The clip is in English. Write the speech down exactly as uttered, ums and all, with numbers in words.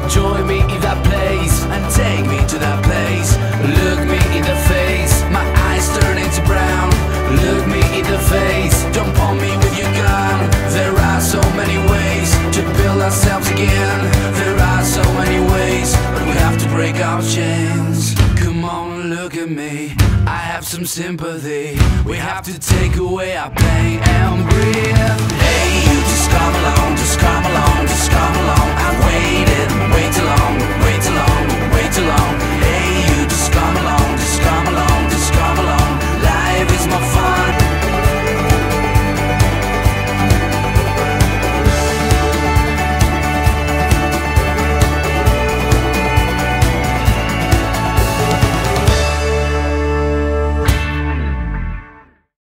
Join me in that place and take me to that place. Look me in the face, my eyes turning to brown. Look me in the face, don't point me with your gun. There are so many ways to build ourselves again. There are so many ways, but we have to break our chains. Come on, look at me, I have some sympathy. We have to take away our pain and breathe. Hey, you just come along, just come along, just come along. I've waited way too long.